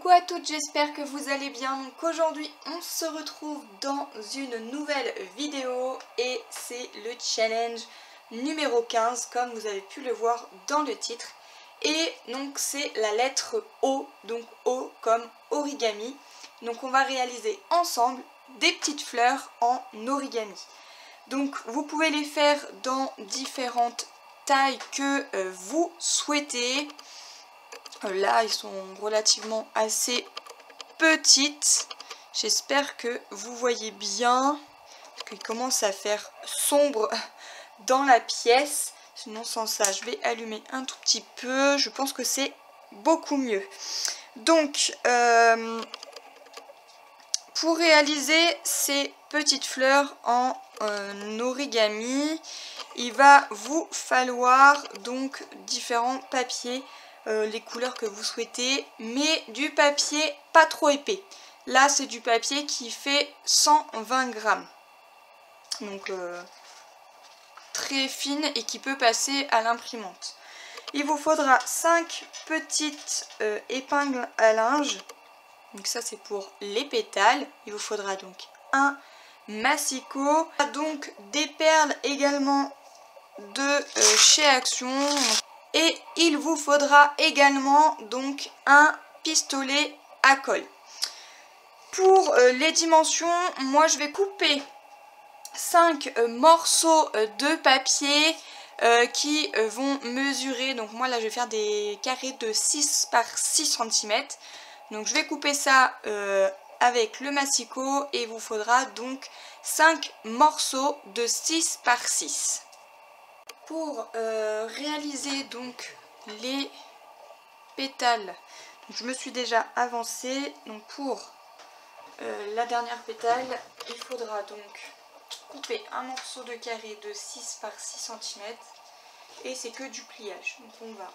Coucou à toutes, j'espère que vous allez bien. Donc aujourd'hui on se retrouve dans une nouvelle vidéo et c'est le challenge numéro 15 comme vous avez pu le voir dans le titre. Et donc c'est la lettre O, donc O comme origami. Donc on va réaliser ensemble des petites fleurs en origami. Donc vous pouvez les faire dans différentes tailles que vous souhaitez. Là, ils sont relativement assez petites. J'espère que vous voyez bien. Parce qu'il commence à faire sombre dans la pièce. Sinon, sans ça, je vais allumer un tout petit peu. Je pense que c'est beaucoup mieux. Donc, pour réaliser ces petites fleurs en origami, il va vous falloir donc différents papiers. Les couleurs que vous souhaitez, mais du papier pas trop épais. Là c'est du papier qui fait 120 grammes, donc très fine et qui peut passer à l'imprimante. Il vous faudra 5 petites épingles à linge, donc ça c'est pour les pétales. Il vous faudra donc un massicot, donc des perles également de chez Action. Et il vous faudra également donc un pistolet à colle. Pour les dimensions, moi je vais couper 5 morceaux de papier qui vont mesurer. Donc moi là je vais faire des carrés de 6 par 6 cm. Donc je vais couper ça avec le massicot et il vous faudra donc 5 morceaux de 6 par 6. Pour réaliser donc les pétales, donc je me suis déjà avancée. Donc pour la dernière pétale, il faudra donc couper un morceau de carré de 6 par 6 cm et c'est que du pliage. Donc on va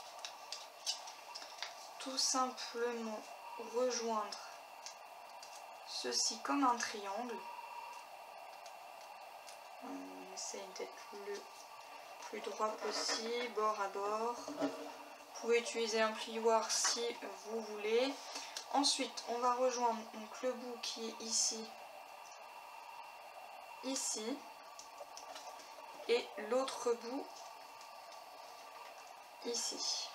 tout simplement rejoindre ceci comme un triangle. On essaye d'être le plus droit possible, bord à bord. Vous pouvez utiliser un plioir si vous voulez. Ensuite, on va rejoindre donc le bout qui est ici, et l'autre bout ici.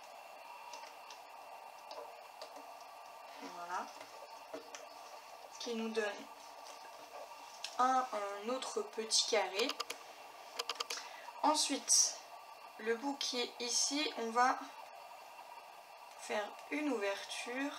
Voilà. Ce qui nous donne un autre petit carré. Ensuite, le bout qui est ici, on va faire une ouverture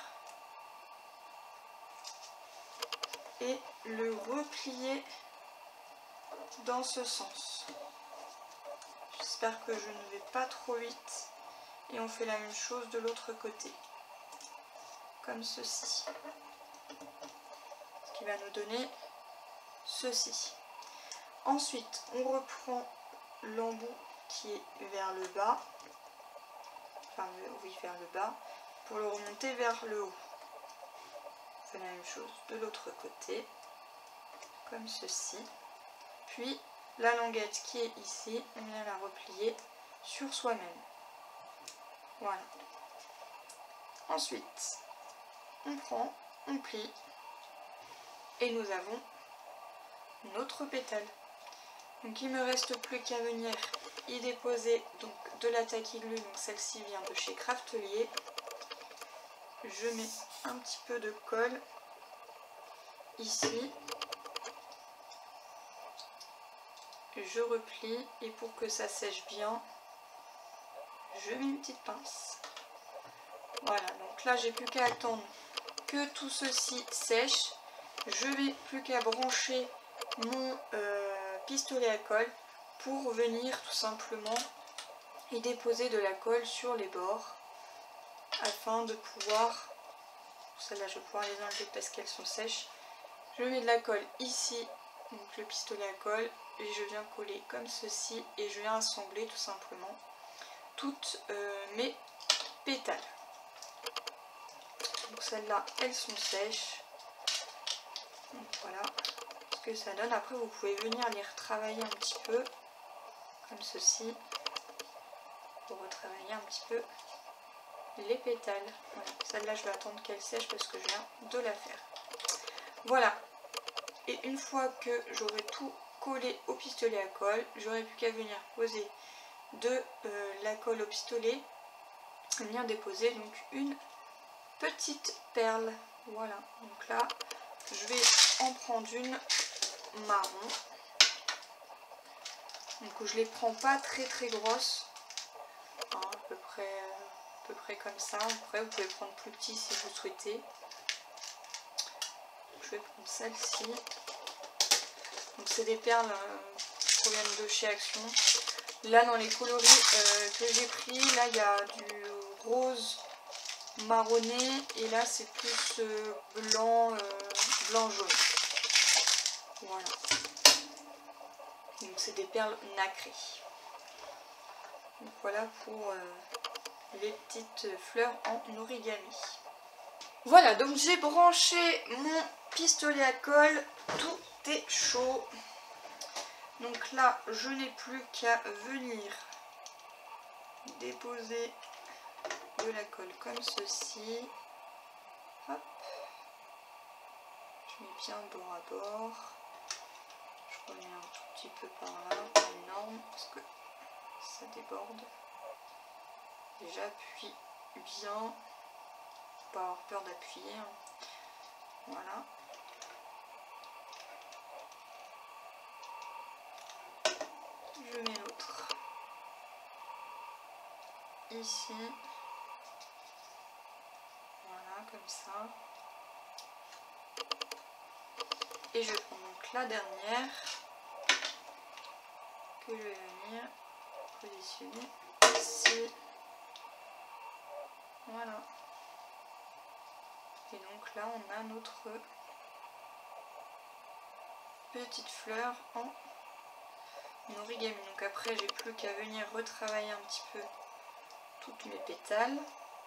et le replier dans ce sens. J'espère que je ne vais pas trop vite. Et on fait la même chose de l'autre côté, comme ceci. Ce qui va nous donner ceci. Ensuite, on reprend l'embout qui est vers le bas, enfin oui vers le bas, pour le remonter vers le haut. On fait la même chose de l'autre côté, comme ceci. Puis la languette qui est ici, on vient la replier sur soi-même. Voilà. Ensuite, on prend, on plie, et nous avons notre pétale. Donc il me reste plus qu'à venir y déposer donc de la taquiglue, donc celle-ci vient de chez Craftelier. Je mets un petit peu de colle ici, je replie et pour que ça sèche bien, je mets une petite pince. Voilà, donc là j'ai plus qu'à attendre que tout ceci sèche. Je vais plus qu'à brancher mon pistolet à colle pour venir tout simplement y déposer de la colle sur les bords afin de pouvoir, celle-là je vais pouvoir les enlever parce qu'elles sont sèches. Je mets de la colle ici, donc le pistolet à colle, et je viens coller comme ceci et je viens assembler tout simplement toutes mes pétales. Donc celles-là elles sont sèches. Donc voilà ce que ça donne. Après vous pouvez venir les retravailler un petit peu comme ceci pour retravailler un petit peu les pétales. Voilà. Celle-là je vais attendre qu'elle sèche parce que je viens de la faire. Voilà. Et une fois que j'aurai tout collé au pistolet à colle, j'aurai plus qu'à venir poser de la colle au pistolet, venir déposer donc une petite perle. Voilà, donc là je vais en prendre une marron. Donc je les prends pas très grosses, hein, à peu près comme ça. Après vous pouvez prendre plus petit si vous souhaitez. Donc, je vais prendre celle-ci. Donc c'est des perles qui proviennent de chez Action. Là dans les coloris que j'ai pris, là il y a du rose marronné et là c'est plus blanc jaune. Voilà. Donc c'est des perles nacrées. Donc voilà pour les petites fleurs en origami. Voilà, donc j'ai branché mon pistolet à colle, tout est chaud. Donc là je n'ai plus qu'à venir déposer de la colle comme ceci. Hop. Je mets bien bord à bord. Je remets un tout petit peu par là, pas énorme parce que ça déborde. Et j'appuie bien, pas avoir peur d'appuyer. Voilà. Je mets l'autre ici. Voilà, comme ça. Et je prends donc la dernière que je vais venir positionner ici. Voilà. Et donc là on a notre petite fleur en origami. Donc après j'ai plus qu'à venir retravailler un petit peu toutes mes pétales.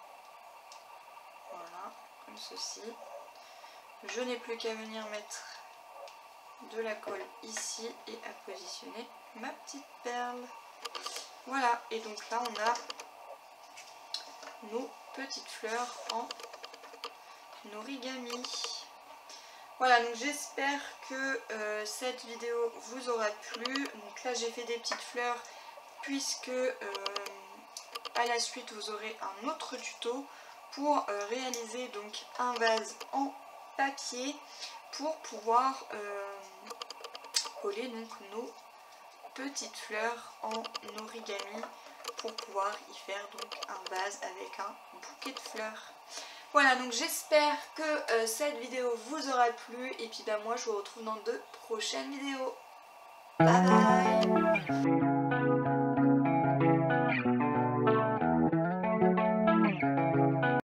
Voilà, comme ceci. Je n'ai plus qu'à venir mettre de la colle ici et à positionner ma petite perle. Voilà, et donc là on a nos petites fleurs en origami. Voilà, donc j'espère que cette vidéo vous aura plu. Donc là j'ai fait des petites fleurs puisque à la suite vous aurez un autre tuto pour réaliser donc un vase en papier pour pouvoir coller donc nos petites fleurs en origami pour pouvoir y faire donc un vase avec un bouquet de fleurs. Voilà, donc j'espère que cette vidéo vous aura plu et puis moi je vous retrouve dans de prochaines vidéos. Bye bye.